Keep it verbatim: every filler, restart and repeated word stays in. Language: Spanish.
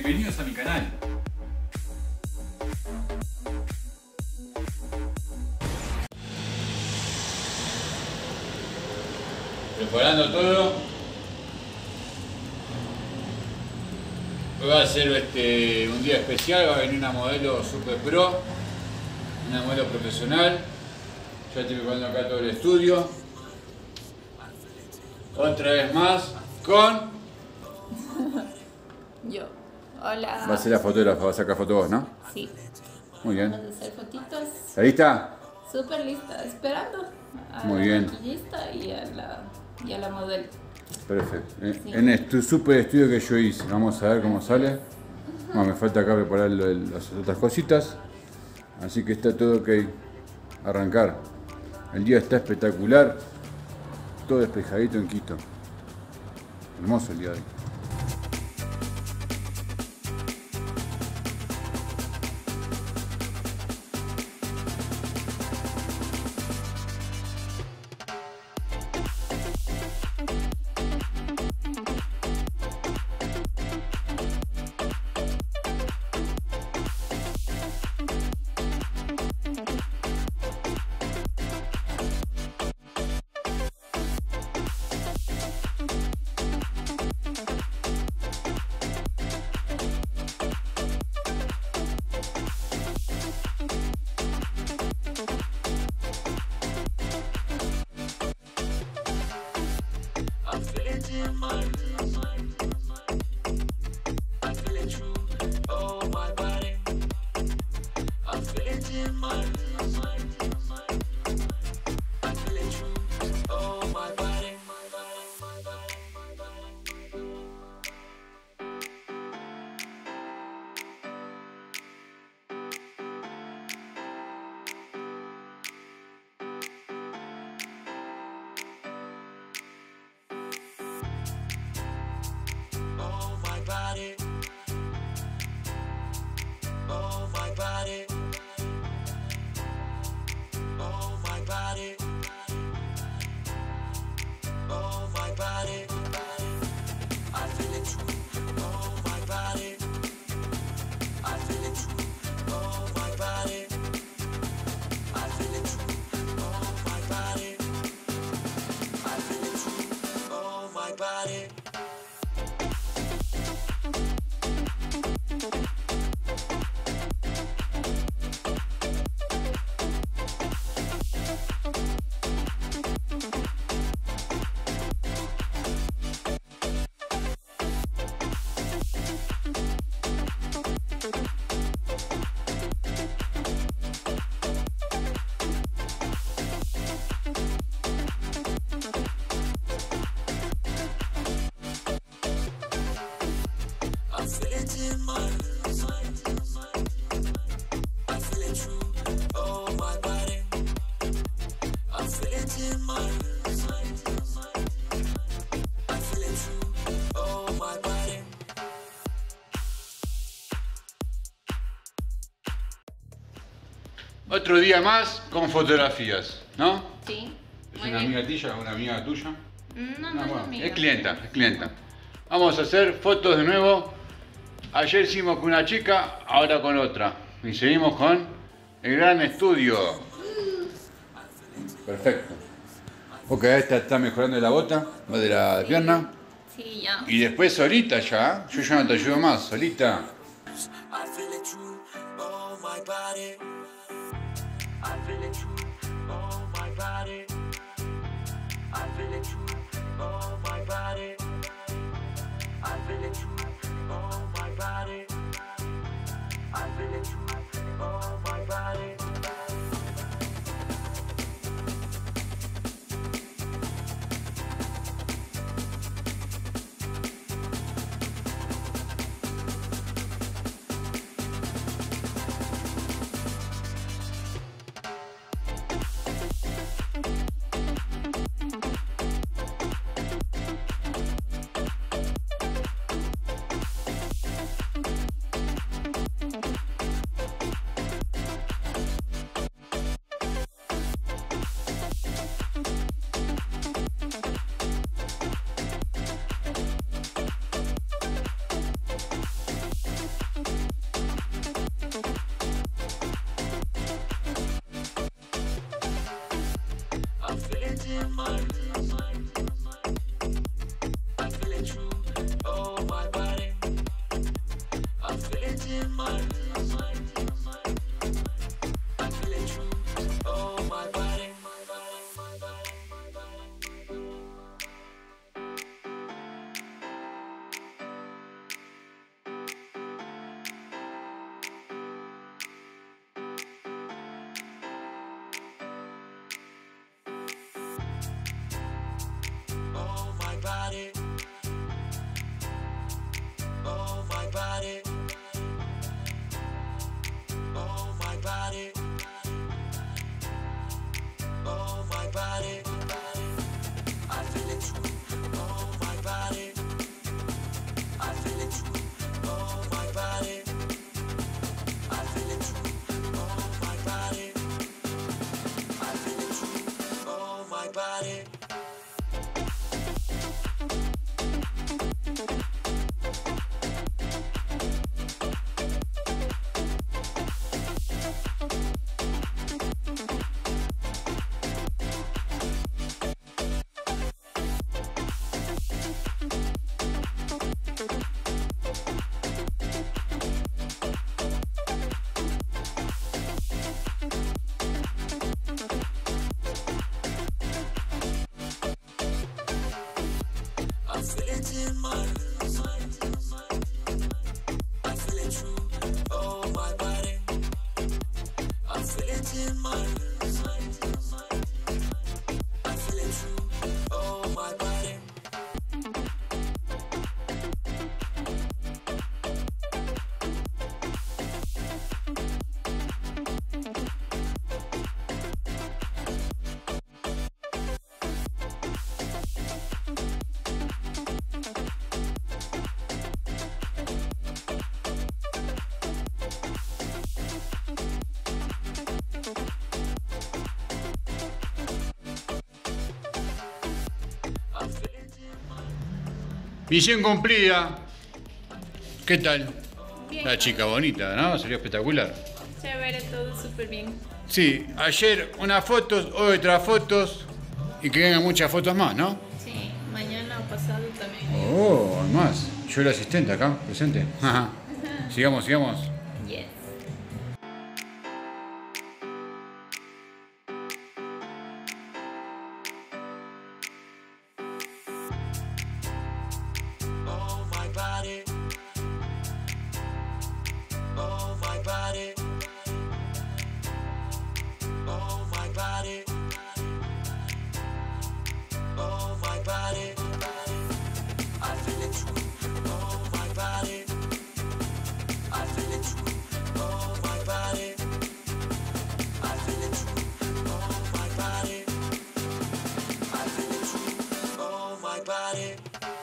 bienvenidos a mi canal. Preparando todo. Hoy va a ser este, un día especial, va a venir una modelo super pro, una modelo profesional. Ya estoy preparando acá todo el estudio. Otra vez más con... Yo. Hola. Va a ser la fotógrafa, va a sacar fotos vos, ¿no? Sí. Muy bien. Vamos a hacer fotitos. ¿Está lista? Súper lista, esperando a Muy la bien. maquillista y a la, y a la modelo. Perfecto. Sí. En este super estudio que yo hice, vamos a ver cómo sale. Bueno, me falta acá preparar lo- las otras cositas. Así que está todo ok. Arrancar. El día está espectacular. Todo despejadito en Quito. Hermoso el día de hoy. Body. Oh my body. Oh my body. Oh my body. I feel it true. Oh my body. I feel it true. Oh my body. I feel it true. Oh my body. I feel it true. Oh my body. I feel it in my mind. I feel it true. Oh my body. I feel it in my mind. I feel it true. Oh my body. Otro día más con fotografías, ¿no? Sí. ¿Es Muy una bien. amiga tuya o una amiga tuya? No, no, No, es bueno, amiga. es clienta, es clienta. Vamos a hacer fotos de nuevo. Ayer hicimos con una chica, ahora con otra. Y seguimos con el gran estudio. Perfecto. Ok, esta está mejorando de la bota, va de la Sí. pierna. Sí, ya. Y después solita ya, yo ya no te ayudo más, solita. I feel it true. Oh my body. I feel it true. Oh my body. I feel it true. Oh my body. I feel it true. Oh my body. I feel it true. Oh my body. body. Oh my body. Oh my body. Oh my body. I feel it true. Oh my body. I feel it true. Oh my body. I feel it true. Oh my body. I feel it true. Oh my body. I feel it in my lungs. I feel it true. Oh my body. I feel it in my lungs. I feel it true. Oh my body. Misión cumplida. ¿Qué tal? Bien. La chica bonita, ¿no? Salió espectacular. Chévere, todo súper bien. Sí, ayer unas fotos, hoy otras fotos. Y que vengan muchas fotos más, ¿no? Sí, mañana o pasado también. Oh, más. Yo el asistente acá, presente. Ajá. Sigamos, sigamos. Yes. Oh my body. Oh my body. Oh my body. Oh my body. I feel it true. Oh my body. I feel it true. Oh my body. I feel it true. Oh my body. I feel it true. Oh my body.